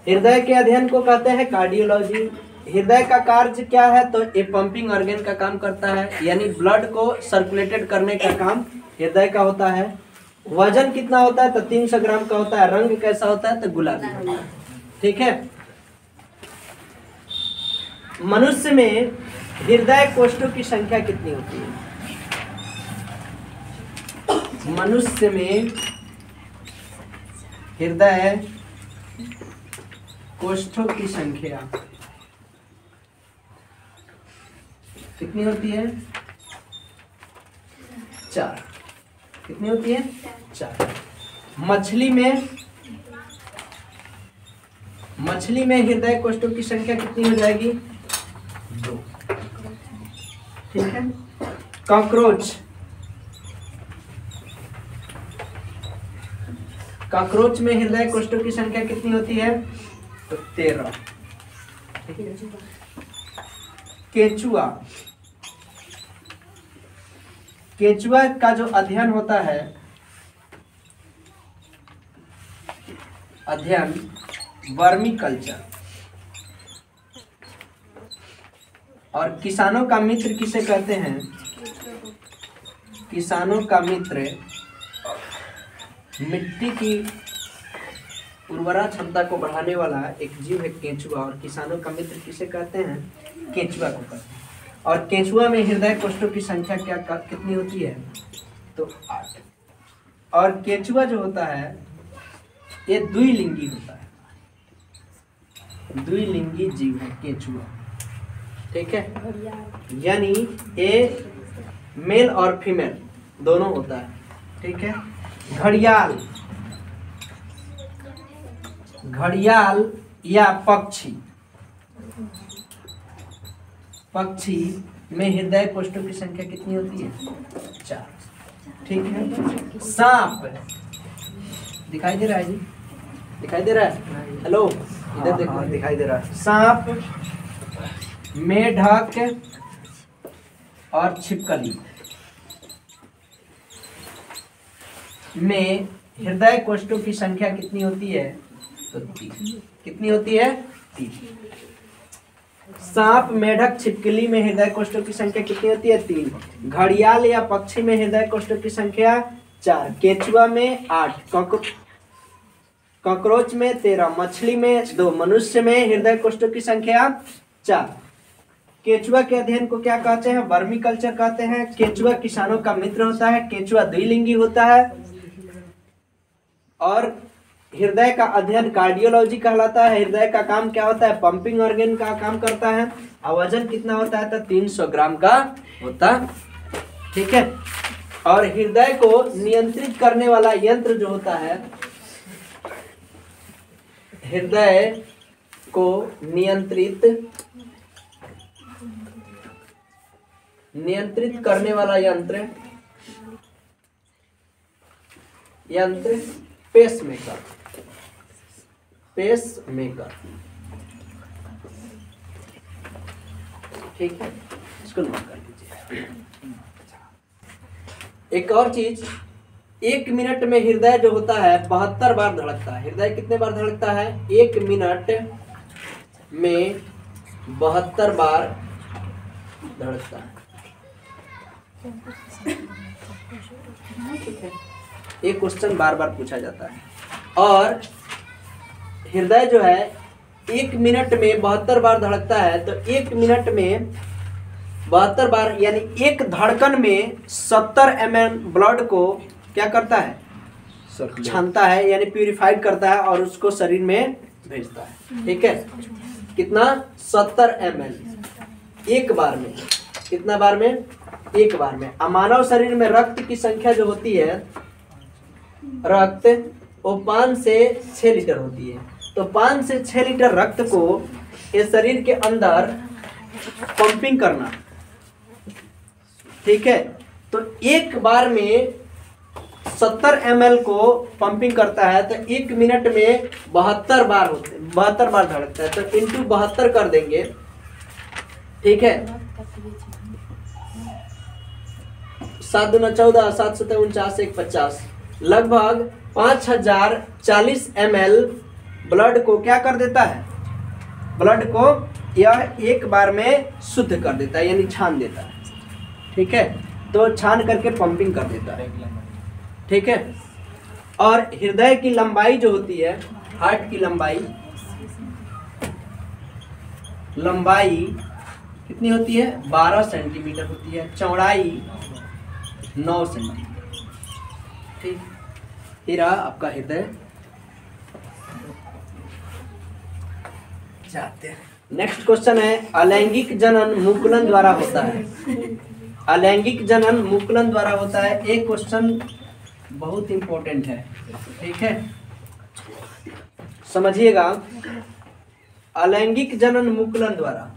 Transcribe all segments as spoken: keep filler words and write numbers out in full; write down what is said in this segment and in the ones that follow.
हृदय के अध्ययन को कहते हैं कार्डियोलॉजी। हृदय का कार्य क्या है? तो ये पंपिंग ऑर्गन का काम करता है, यानी ब्लड को सर्कुलेटेड करने का काम हृदय का होता है। वजन कितना होता है? तो तीन सौ ग्राम का होता है। रंग कैसा होता है? तो गुलाबी होता है। ठीक है। मनुष्य में हृदय कोष्ठों की संख्या कितनी होती है? मनुष्य में हृदय कोष्ठों की संख्या कितनी होती है? चार। कितनी होती है? चार। मछली में मछली में हृदय कोष्ठों की संख्या कितनी हो जाएगी? दो। ठीक है। कॉकरोच कॉकरोच में हृदय कोष्ठों की संख्या कितनी होती है? तो तेरह। केंचुआ केंचुआ का जो अध्ययन होता है, अध्ययन वर्मी कल्चर, और किसानों का मित्र किसे कहते हैं? किसानों का मित्र मिट्टी की उर्वरा क्षमता को बढ़ाने वाला एक जीव है केंचुआ, और किसानों का मित्र किसे कहते हैं? केंचुआ को कहते हैं। और केंचुआ में हृदय कोष्ठों की संख्या क्या कितनी होती है? तो आठ। और केंचुआ जो होता है ये द्विलिंगी होता है, द्विलिंगी जीव है केंचुआ। ठीक है। यानी ये मेल और फीमेल दोनों होता है। ठीक है। घड़ियाल घड़ियाल या पक्षी पक्षी में हृदय कोष्ठों की संख्या कितनी होती है? चार। ठीक है। सांप दिखाई दे रहा है जी? दिखाई दे रहा है? हेलो, इधर देखो, दिखाई दे रहा है। सांप, मेढक और छिपकली में हृदय कोष्ठों की संख्या कितनी होती है? तो तीन। कितनी होती है? तीन। सांप, मेढक, छिपकली में हृदय कोष्ठों की संख्या कितनी होती है? तीन। घड़ियाल या पक्षी में हृदय कोष्ठों की संख्या चार। केंचुआ में आठ। कॉकरोच में तेरह। मछली में दो। मनुष्य में हृदय कोष्ठों की संख्या चार। केंचुआ के अध्ययन को क्या कहते हैं? वर्मी कल्चर कहते हैं। केंचुआ किसानों का मित्र होता है। केंचुआ द्विलिंगी होता है। और हृदय का अध्ययन कार्डियोलॉजी कहलाता है। हृदय का काम क्या होता है? पंपिंग ऑर्गन का काम करता है। और वजन कितना होता है? तो तीन सौ ग्राम का होता। ठीक है। और हृदय को नियंत्रित करने वाला यंत्र जो होता है, हृदय को नियंत्रित नियंत्रित करने वाला यंत्र यंत्र पेस मेकर पेस मेकर ठीक है, इसको नोट कर लीजिए। एक और चीज, एक मिनट में हृदय जो होता है बहत्तर बार धड़कता है। हृदय कितने बार धड़कता है? एक मिनट में बहत्तर बार धड़कता है। ठीक है, एक क्वेश्चन बार बार पूछा जाता है। और हृदय जो है एक मिनट में बहत्तर बार धड़कता है, तो एक मिनट में बहत्तर बार यानी एक धड़कन में सत्तर एम एल ब्लड को क्या करता है? छानता है, यानी प्यूरिफाइड करता है और उसको शरीर में भेजता है। ठीक है, कितना? सत्तर एम एल एक बार में। कितना बार में? एक बार में। मानव शरीर में रक्त की संख्या जो होती है, रक्त वो पाँच से छह लीटर होती है। तो पाँच से छह लीटर रक्त को इस शरीर के अंदर पंपिंग करना, ठीक है, तो एक बार में सत्तर एम एल को पंपिंग करता है, तो एक मिनट में बहत्तर बार होते बहत्तर बार धड़कता है। तो इंटू बहत्तर कर देंगे, ठीक है, सात दूना चौदह, सात सत्तर उनचास, एक पचास, लगभग पाँच हजार चालीस एम एल ब्लड को क्या कर देता है, ब्लड को यह एक बार में शुद्ध कर देता है, यानी छान देता है। ठीक है, तो छान करके पंपिंग कर देता है। ठीक है, और हृदय की लंबाई जो होती है, हार्ट की लंबाई लंबाई कितनी होती है, बारह सेंटीमीटर होती है, चौड़ाई नौ सेंटीमीटर। ठीक, ये रहा आपका हृदय। जाते हैं नेक्स्ट क्वेश्चन है, अलैंगिक जनन मुकुलन द्वारा होता है। अलैंगिक जनन मुकुलन द्वारा होता है। एक क्वेश्चन बहुत इंपॉर्टेंट है। ठीक है, समझिएगा। अलैंगिक जनन मुकुलन द्वारा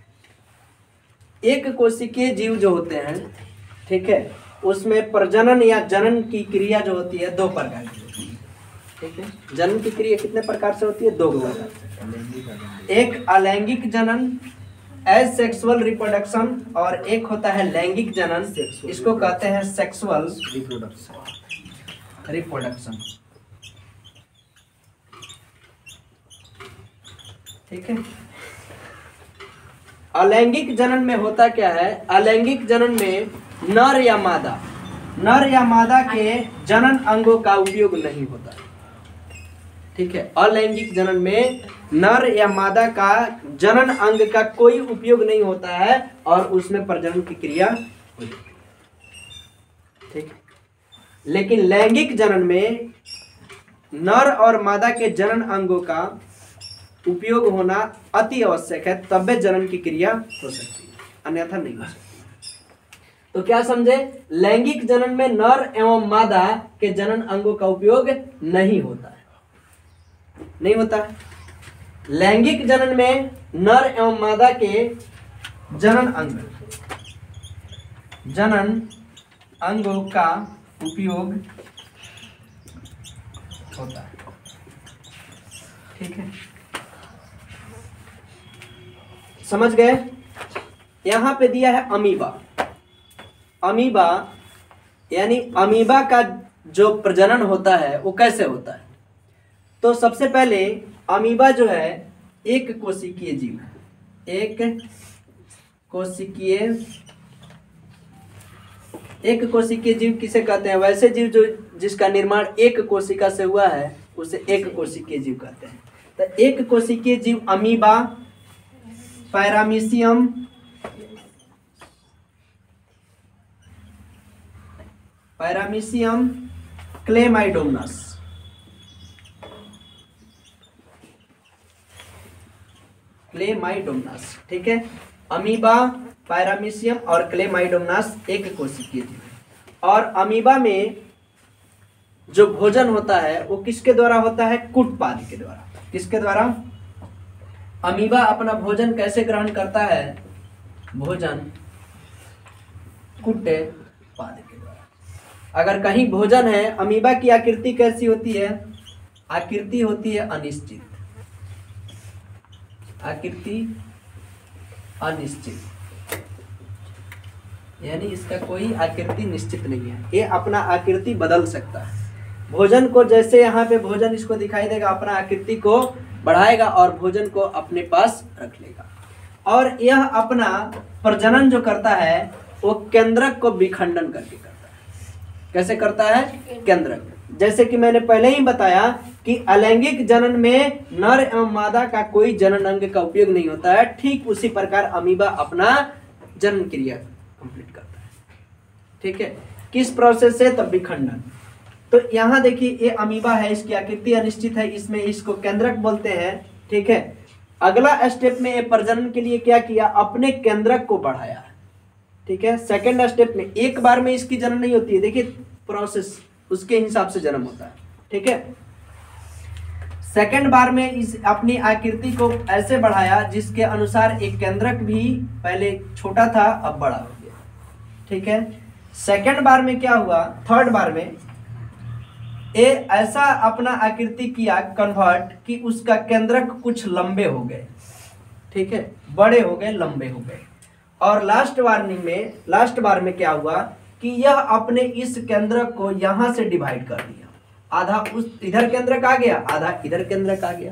एक कोशिकीय जीव जो होते हैं, ठीक है, उसमें प्रजनन या जनन की क्रिया जो होती है दो प्रकार की होती है। ठीक है, जनन की क्रिया कितने प्रकार से होती है, दो प्रकार से। एक अलैंगिक जनन एज सेक्सुअल रिप्रोडक्शन, और एक होता है लैंगिक जनन, इसको कहते हैं सेक्सुअल रिप्रोडक्शन रिप्रोडक्शन ठीक है। अलैंगिक जनन में होता क्या है, अलैंगिक जनन में नर या मादा नर या मादा के जनन अंगों का उपयोग नहीं होता। ठीक है, अलैंगिक जनन में नर या मादा का जनन अंग का कोई उपयोग नहीं होता है और उसमें प्रजनन की क्रिया होती है। ठीक, लेकिन लैंगिक जनन में नर और मादा के जनन अंगों का उपयोग होना अति आवश्यक है, तब जनन की क्रिया हो सकती है, अन्यथा नहीं हो सकती। तो क्या समझे, लैंगिक जनन में नर एवं मादा के जनन अंगों का उपयोग नहीं होता है, नहीं होता है। लैंगिक जनन में नर एवं मादा के जनन अंग जनन अंगों का उपयोग होता है। ठीक है, समझ गए। यहां पे दिया है अमीबा। अमीबा यानी अमीबा का जो प्रजनन होता है वो कैसे होता है। तो सबसे पहले अमीबा जो है एक कोशिकीय जीव है। एक कोशिकीय एक कोशिकीय जीव किसे कहते हैं, वैसे जीव जो जिसका निर्माण एक कोशिका से हुआ है उसे एक कोशिकीय जीव कहते हैं। तो एक कोशिकीय जीव amoeba, paramecium, paramecium chlamydomonas, chlamydomonas. ठीक है, अमीबा, पैरामीशियम और क्लेमाइडोमनस एक कोशिकीय जीव है। और अमीबा में जो भोजन होता है वो किसके द्वारा होता है, कुटपाद के द्वारा। किसके द्वारा, अमीबा अपना भोजन कैसे ग्रहण करता है, भोजन कुटे पाद के द्वारा। अगर कहीं भोजन है, अमीबा की आकृति कैसी होती है, आकृति होती है अनिश्चित, आकृति अनिश्चित, यानी इसका कोई आकृति निश्चित नहीं है, ये अपना आकृति बदल सकता है। भोजन को जैसे यहाँ पे भोजन इसको दिखाई देगा, अपना आकृति को बढ़ाएगा और भोजन को अपने पास रख लेगा। और यह अपना प्रजनन जो करता है वो केंद्रक को विखंडन करके करता है। कैसे करता है, केंद्रक। जैसे कि मैंने पहले ही बताया कि अलैंगिक जनन में नर एवं मादा का कोई जनन अंग का उपयोग नहीं होता है, ठीक उसी प्रकार अमीबा अपना जनन क्रिया कंप्लीट करता है। ठीक है, किस प्रोसेस से, तब विखंडन। तो यहाँ देखिए ये अमीबा है, इसकी आकृति अनिश्चित है, इसमें इसको केंद्रक बोलते हैं। ठीक है, अगला स्टेप में ये प्रजनन के लिए क्या किया, अपने केंद्रक को बढ़ाया। ठीक है, सेकंड स्टेप में एक बार में इसकी जन्म नहीं होती है, देखिए प्रोसेस उसके हिसाब से जन्म होता है। ठीक है, सेकंड बार में इस अपनी आकृति को ऐसे बढ़ाया जिसके अनुसार एक केंद्रक भी पहले छोटा था अब बड़ा हो गया। ठीक है, सेकंड बार में क्या हुआ, थर्ड बार में ए ऐसा अपना आकृति किया कन्वर्ट कि उसका केंद्रक कुछ लंबे हो गए। ठीक है, बड़े हो गए, लंबे हो गए। और लास्ट वार्निंग में लास्ट बार में क्या हुआ कि यह अपने इस केंद्रक को यहां से डिवाइड कर दिया, आधा उस इधर केंद्रक आ गया, आधा इधर केंद्रक आ गया।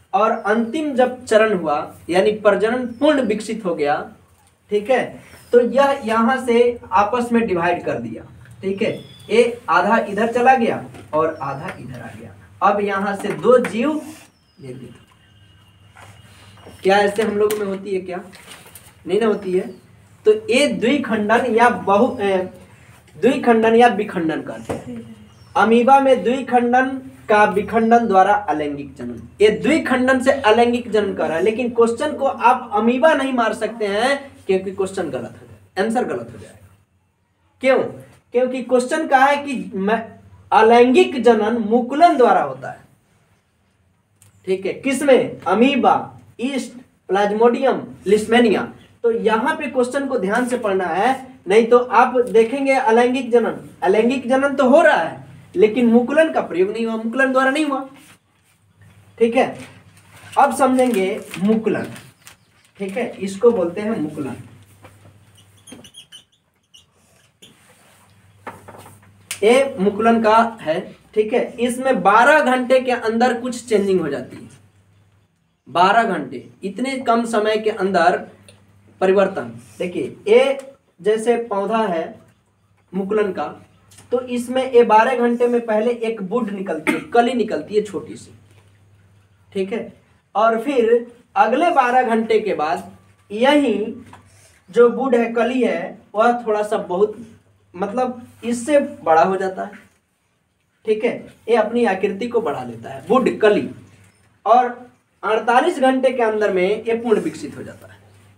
और अंतिम जब चरण हुआ यानी प्रजनन पूर्ण विकसित हो गया, ठीक है, तो यह यहाँ से आपस में डिवाइड कर दिया, ठीक है, ये आधा इधर चला गया और आधा इधर आ गया। अब यहाँ से दो जीव निर्मित। क्या ऐसे हम लोगों में होती है? क्या नहीं ना होती है? तो ये द्विखंडन या बहु द्विखंडन या विखंडन कहते हैं। अमीबा में द्विखंडन का विखंडन द्वारा अलैंगिक जनन, ये द्विखंडन से अलैंगिक जनन कर रहा है, लेकिन क्वेश्चन को आप अमीबा नहीं मार सकते हैं क्योंकि क्वेश्चन गलत हो जाए, आंसर गलत हो जाएगा। क्यों? क्योंकि क्वेश्चन कहा है कि अलैंगिक जनन मुकुलन द्वारा होता है, ठीक है, किसमें? Amoeba, yeast, plasmodium, leishmania. तो यहाँ पे क्वेश्चन को ध्यान से पढ़ना है, नहीं तो आप देखेंगे अलैंगिक जनन, अलैंगिक जनन तो हो रहा है लेकिन मुकुलन का प्रयोग नहीं हुआ, मुकुलन द्वारा नहीं हुआ, ठीक है। अब समझेंगे मुकुलन, ठीक है, इसको बोलते हैं मुकुलन। ये मुकुलन का है, ठीक है। इसमें बारह घंटे के अंदर कुछ चेंजिंग हो जाती है, बारह घंटे, इतने कम समय के अंदर परिवर्तन। देखिए ये जैसे पौधा है मुकुलन का, तो इसमें ये बारह घंटे में पहले एक बुड निकलती है, कली निकलती है छोटी सी, ठीक है, और फिर अगले बारह घंटे के बाद यही जो बुड है, कली है, वह थोड़ा सा बहुत मतलब इससे बड़ा हो जाता है, ठीक है, ये अपनी आकृति को बढ़ा लेता है बुड, कली, और अड़तालीस घंटे के अंदर में ये पूर्ण विकसित हो जाता है,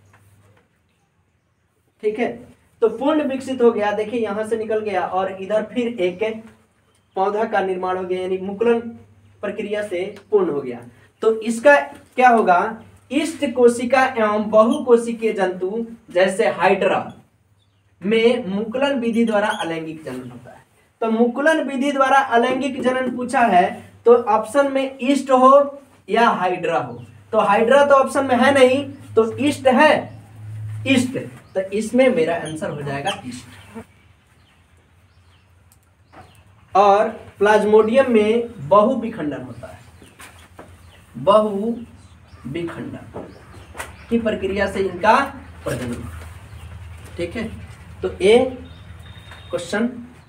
ठीक है। तो पूर्ण विकसित हो गया, देखिए यहां से निकल गया और इधर फिर एक पौधा का निर्माण हो गया, यानी मुकुलन प्रक्रिया से पूर्ण हो गया। तो इसका क्या होगा? इष्ट कोशिका एवं बहु कोशिकीय जंतु जैसे हाइड्रा में मुकुलन विधि द्वारा अलैंगिक जनन होता है। तो मुकुलन विधि द्वारा अलैंगिक जनन पूछा है तो ऑप्शन में ईस्ट हो या हाइड्रा हो। तो हाइड्रा तो ऑप्शन में है नहीं, तो ईस्ट है, ईस्ट, तो इसमें मेरा आंसर हो जाएगा ईस्ट। और प्लाज्मोडियम में बहु विखंडन होता है, बहु विखंडन की प्रक्रिया से इनका प्रजनन, ठीक है। तो ये क्वेश्चन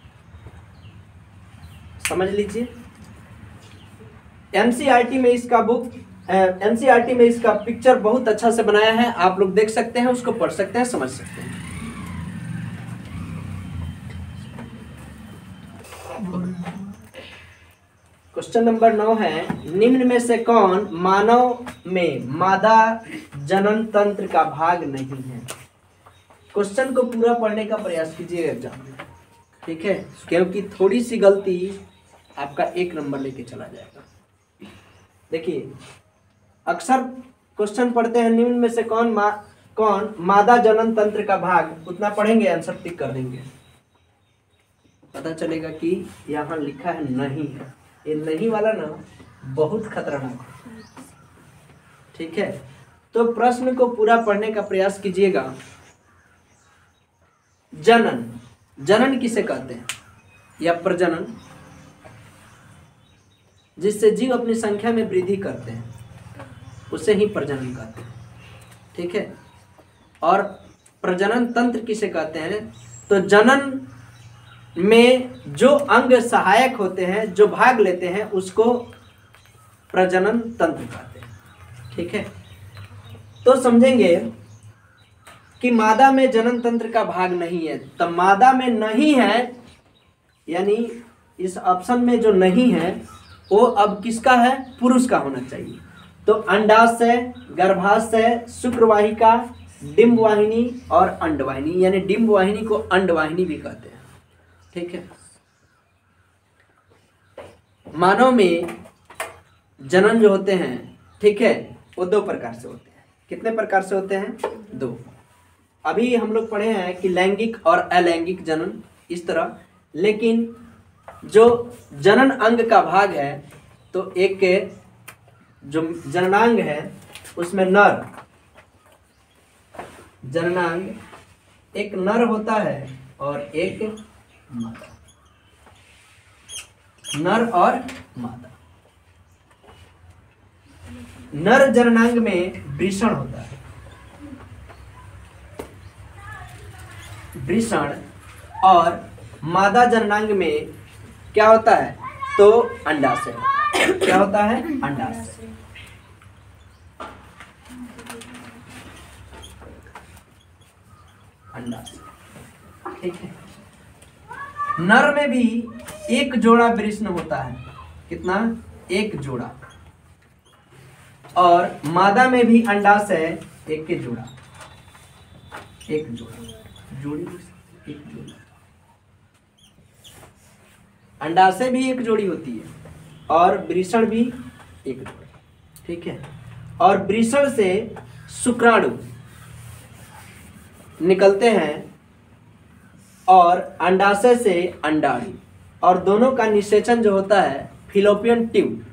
समझ लीजिए। एनसीईआरटी में इसका बुक एनसीईआरटी में इसका पिक्चर बहुत अच्छा से बनाया है, आप लोग देख सकते हैं, उसको पढ़ सकते हैं, समझ सकते हैं। क्वेश्चन नंबर नौ है, निम्न में से कौन मानव में मादा जनन तंत्र का भाग नहीं है? क्वेश्चन को पूरा पढ़ने का प्रयास कीजिए एग्जाम में, ठीक है, क्योंकि थोड़ी सी गलती आपका एक नंबर लेके चला जाएगा। देखिए अक्सर क्वेश्चन पढ़ते हैं निम्न में से कौन मा कौन मादा जनन तंत्र का भाग, उतना पढ़ेंगे आंसर टिक कर देंगे, पता चलेगा कि यहाँ लिखा है नहीं है। ये नहीं वाला ना बहुत खतरनाक है, ठीक है। तो प्रश्न को पूरा पढ़ने का प्रयास कीजिएगा। जनन, जनन किसे कहते हैं? या प्रजनन, जिससे जीव अपनी संख्या में वृद्धि करते हैं, उसे ही प्रजनन कहते हैं, ठीक है। और प्रजनन तंत्र किसे कहते हैं? तो जनन में जो अंग सहायक होते हैं, जो भाग लेते हैं, उसको प्रजनन तंत्र कहते हैं, ठीक है। तो समझेंगे कि मादा में जनन तंत्र का भाग नहीं है, तो मादा में नहीं है, यानी इस ऑप्शन में जो नहीं है वो अब किसका है? पुरुष का होना चाहिए। तो अंडाशय, गर्भाशय, शुक्रवाहिका, डिंबवाहिनी और अंडवाहिनी, यानी डिंबवाहिनी को अंडवाहिनी भी कहते हैं, ठीक है। मानव में जनन जो होते हैं, ठीक है, वो दो प्रकार से होते हैं। कितने प्रकार से होते हैं? दो। अभी हम लोग पढ़े हैं कि लैंगिक और अलैंगिक जनन इस तरह, लेकिन जो जनन अंग का भाग है, तो एक जो जननांग है उसमें नर, जननांग एक नर होता है और एक मादा, नर और मादा। नर जननांग में वृषण होता है, वृषण, और मादा जननांग में क्या होता है, तो अंडाशय। क्या होता है, अंडाशय। अंडाशय, ठीक है। नर में भी एक जोड़ा वृषण होता है, कितना, एक जोड़ा, और मादा में भी अंडाशय एक के जोड़ा, एक जोड़ा, जोड़ी, एक जोड़ा। अंडाशय भी एक जोड़ी होती है और वृषण भी एक जोड़ी, ठीक है। और वृषण से शुक्राणु निकलते हैं और अंडाशय से अंडाणु, और दोनों का निषेचन जो होता है फिलोपियन ट्यूब,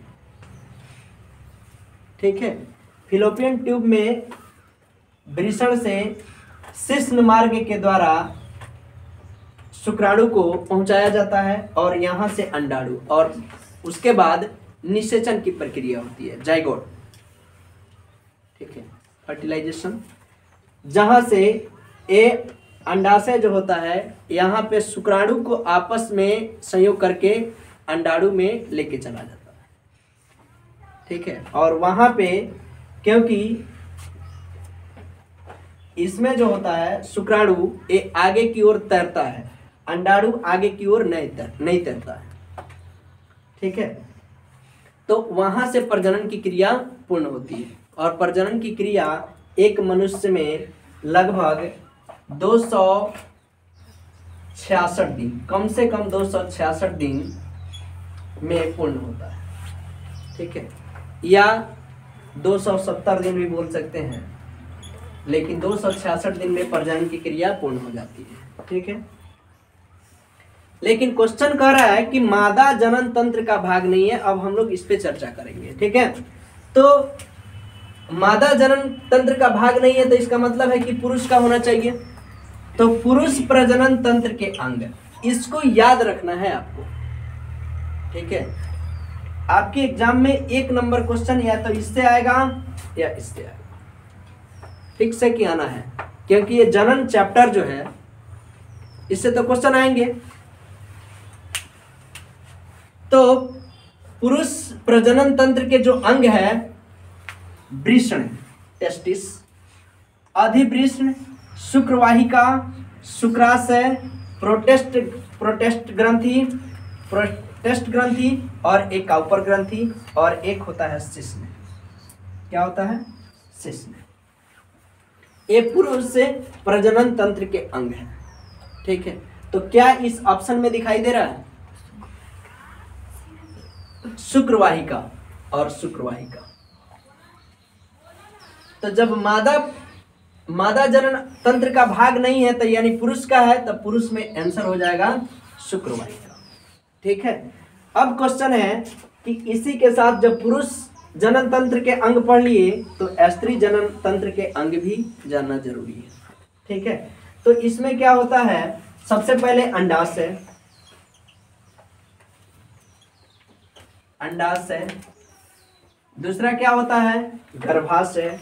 ठीक है। फिलोपियन ट्यूब में वृषण से शिश्न मार्ग के द्वारा शुक्राणु को पहुंचाया जाता है और यहाँ से अंडाणु, और उसके बाद निषेचन की प्रक्रिया होती है, जाइगोट, ठीक है, फर्टिलाइजेशन, जहां से ए अंडाशय जो होता है यहाँ पे शुक्राणु को आपस में संयोग करके अंडाणु में लेके चला जाता है, ठीक है। और वहां पे क्योंकि इसमें जो होता है शुक्राणु ये आगे की ओर तैरता है, अंडाणु आगे की ओर नहीं तैर नहीं तैरता है, ठीक है। तो वहां से प्रजनन की क्रिया पूर्ण होती है, और प्रजनन की क्रिया एक मनुष्य में लगभग दो सौ छियासठ दिन, कम से कम दो सौ छियासठ दिन में पूर्ण होता है, ठीक है, या दो सौ सत्तर दिन भी बोल सकते हैं, लेकिन दो सौ छियासठ दिन में प्रजनन की क्रिया पूर्ण हो जाती है, ठीक है। लेकिन क्वेश्चन कह रहा है कि मादा जनन तंत्र का भाग नहीं है, अब हम लोग इस पे चर्चा करेंगे, ठीक है। तो मादा जनन तंत्र का भाग नहीं है तो इसका मतलब है कि पुरुष का होना चाहिए, तो पुरुष प्रजनन तंत्र के अंग, इसको याद रखना है आपको, ठीक है। आपके एग्जाम में एक नंबर क्वेश्चन या तो इससे आएगा या इससे आएगा, ठीक से कि आना है, क्योंकि ये जनन चैप्टर जो है इससे तो क्वेश्चन आएंगे। तो पुरुष प्रजनन तंत्र के जो अंग है वृषण, टेस्टिस, अधिवृषण, शुक्रवाहिका, शुक्राशय, प्रोटेस्ट प्रोटेस्ट ग्रंथि, प्रोटेस्ट ग्रंथि, और एक काउपर ग्रंथि, और एक होता है शिश्न। क्या होता है, शिश्न। ये पुरुष से प्रजनन तंत्र के अंग है, ठीक है। तो क्या इस ऑप्शन में दिखाई दे रहा है, शुक्रवाहिका और शुक्रवाहिका। तो जब मादा मादा जनन तंत्र का भाग नहीं है तो यानी पुरुष का है, तो पुरुष में आंसर हो जाएगा शुक्रवाहिका, ठीक है। अब क्वेश्चन है कि इसी के साथ जब पुरुष जनन तंत्र के अंग पढ़ लिए तो स्त्री जनन तंत्र के अंग भी जानना जरूरी है, ठीक है। तो इसमें क्या होता है, सबसे पहले अंडाशय, अंडाशय, दूसरा क्या होता है, गर्भाशय,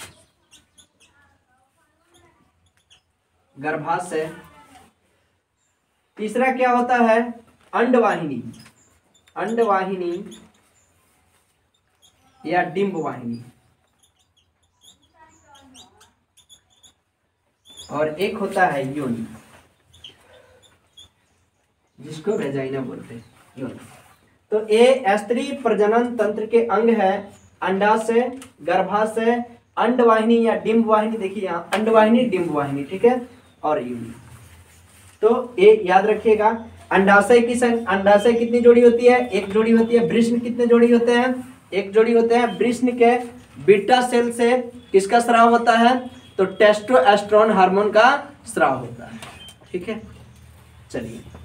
गर्भाशय, तीसरा क्या होता है, अंडवाहिनी, अंडवाहिनी या डिंबवाहिनी, और एक होता है योनि, जिसको वेजाइना बोलते हैं, योनि। तो ये स्त्री प्रजनन तंत्र के अंग है, अंडाशय, गर्भाशय, अंडवाहिनी या डिंबवाहिनी, देखिए यहाँ अंडवाहिनी, डिंबवाहिनी, ठीक है, और योनि। तो ये याद रखिएगा। अंडाशय की संख्या, अंडाशय कितनी जोड़ी होती है, एक जोड़ी होती है। वृषण कितने जोड़ी होते हैं, एक जोड़ी होते हैं। वृषण के बीटा सेल से किसका स्राव होता है, तो टेस्टोस्टेरोन हार्मोन का स्राव होता है, ठीक है। चलिए